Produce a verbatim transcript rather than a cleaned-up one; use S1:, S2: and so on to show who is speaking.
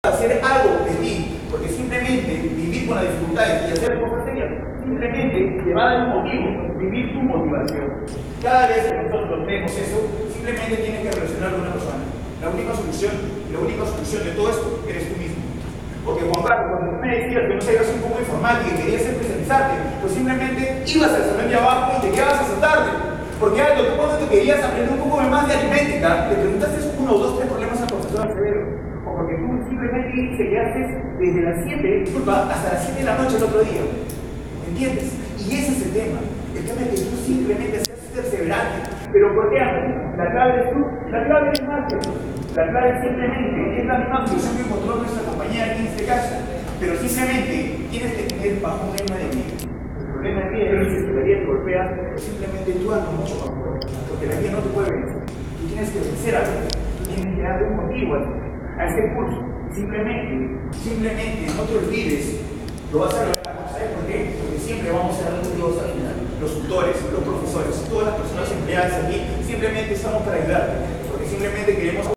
S1: hacer algo de ti, porque simplemente vivir con las dificultades y hacer cosas serias, simplemente te va a dar un motivo, vivir tu motivación. Cada vez que nosotros vemos eso, simplemente tienes que relacionar con una persona. La única solución, la única solución de todo esto eres tú mismo. Porque Juan Carlos, cuando tú me decías que no sabías un poco de informática y que querías especializarte, pues simplemente ibas al salón de abajo y te quedabas hasta tarde. Porque algo, tú cuando te querías aprender un poco más de aritmética, le preguntaste uno o dos, tres problemas al profesor Acevedo. O porque tú simplemente te quedaste desde las siete, disculpa, hasta las siete de la noche el otro día. ¿Entiendes? Y ese es el tema. El tema es que tú simplemente seas perseverante. Pero ¿por qué? La clave es tú, la clave es marketing. La clave simplemente es la misma solución que encontró nuestra compañía aquí en este caso. Pero simplemente tienes que tener bajo un lema de vida. El problema es que si la vida te golpea, simplemente tú andas mucho más fuerte. Porque la vida no te puede vencer. Tú tienes que vencer a la vida. Tú tienes que darle un motivo a este curso. Simplemente, simplemente no te olvides. Lo vas a lograr. ¿Sabes por qué? Porque siempre vamos a dar motivos al final. Los tutores, los profesores, todas las personas empleadas aquí, simplemente estamos para ayudarte. Porque simplemente queremos